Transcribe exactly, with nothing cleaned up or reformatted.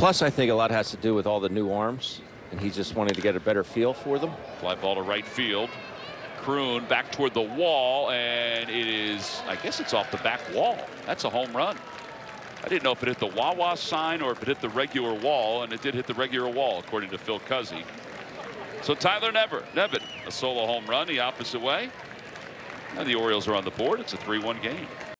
Plus, I think a lot has to do with all the new arms, and he just wanted to get a better feel for them. Fly ball to right field. Kroon back toward the wall, and it is, I guess it's off the back wall. That's a home run. I didn't know if it hit the Wawa sign or if it hit the regular wall, and it did hit the regular wall, according to Phil Cuzzy. So Tyler Nevin, Nevin, a solo home run the opposite way. And the Orioles are on the board. It's a three one game.